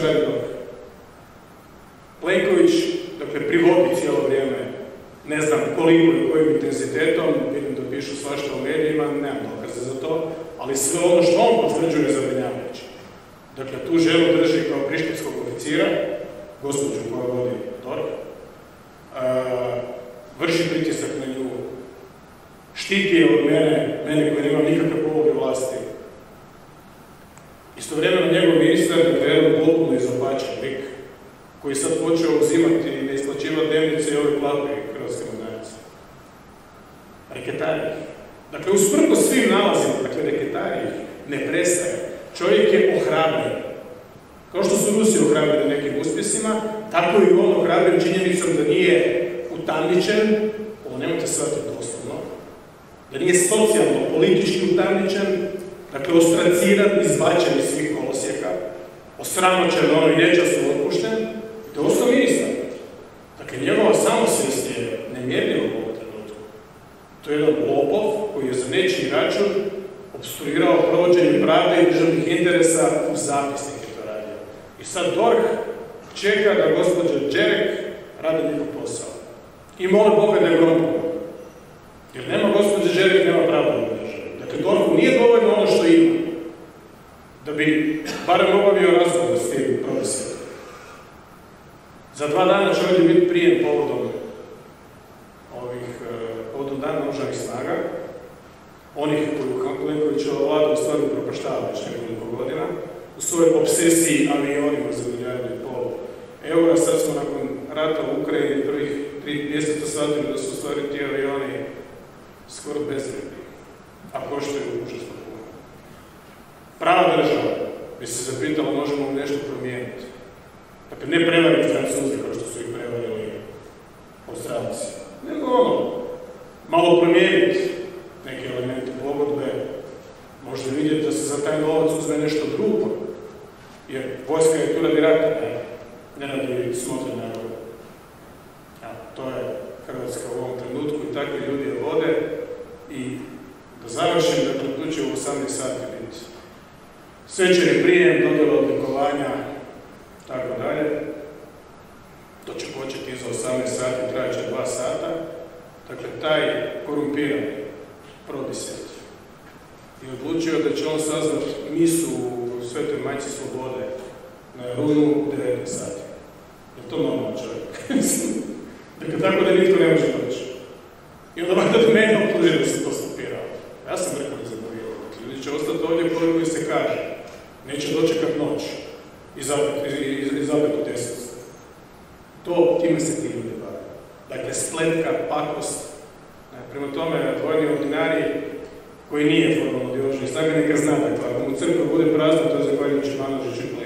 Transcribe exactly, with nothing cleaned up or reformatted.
radi dok. Plenković, dakle, privodi cijelo vrijeme, ne znam koliko i kojim intenzitetom, vidim da pišu svašta u medijima, nemam dokaze za to, ali sve ono što on potvrđuje zabrinjavajuće. Dakle, tu ženu drži kao prištinskog oficira, gospođu koja vodi D O R H, vrši pritisak na nju, štiti je od mene, mene koji nemam nikakve pologe vlasti. Istovremeno njegov ministar je jedan potpuno izopačen lik, koji sad počeo uzimati i ne isplaćivati dnevnice i ove plate hrvatske mornarice. Reketari. Dakle, usprkos svim nalazima, dakle, reketari ne prestaje. Čovjek je ohrabren. Kao što su Rusi ohrabreni nekim uspjesima, tako i on ohrabren činjenicom da nije utamničen, ovo nemojte shvatiti doslovno, da nije socijalno, politički utamničen, dakle, ostraciran, izbačen iz svih kolosijeka, osramoćen, ono i nečasno otpušten, to je ostao ministar. Dakle, njegova samosvijest je nemjerljiva u ovom trenutku. To je jedan lopov koji je za nečiji račun obstruirao provođenje pravde i državnih interesa u zapisnike to radio. I sad D O R H čeka da gospođa Đerek radi njegov posao. I moli Boga da je Evropa. Jer nema gospođa Đerek, nema pravda u državi. Dakle, D O R H-u nije dovoljno ono što ima, da bi barem obavio razgovor s tim profesorom. Za dva dana će ovdje biti prijem povodom ovih, povodom dana oružanih snaga, onih koju Plenkovićeva vlada u stvari upropaštava već nekoliko godina, u svojoj obsesiji avionima za milijardu i pol eura. Sad smo nakon rata u Ukrajini prvih tri mjeseca shvatili da su u stvari ti avioni skoro bezvredni, a koštaju užasno puno. Prava država bi se zapitala možemo li nešto promijeniti. Dakle, ne prevariti Francuzi kao što su ih prevarili Australci, nego ono, malo promijeniti neke elemente pogodbe, možda vidjeti da se za taj novac uzme nešto drugo, jer vojska je tu radi rata, ne, ne radi smotre naroda. Ja, to je Hrvatska u ovom trenutku i takvi ljudi je vode. I da završim, dakle, tu će u osamnaest sati biti svečani prijem, dodjela odlikovanja, tako dalje. To će početi iza osamnaest sati, trajaće dva sata. Dakle, taj korumpirani probisjet i odlučio da će on sazvati misu u Svetoj Majci Slobode na rujnu u devetnaest sati. Je to normalno čovjek? Dakle, tako da nitko ne može doći. I onda valjda mene optužio da se to stopirao. Ja sam rekao da zaborio. Ljudi će ostati ovdje koliko se kaže. Neće dočekat noć i zapet u deset. To, time se ti ljudi bave. Dakle, spletka, pakost. Prema tome, vojni ordinari koji nije formalno diožni snaga, neka zna, dakle, ako mu crkva bude prazna, to je zahvaljujući Manodžiću i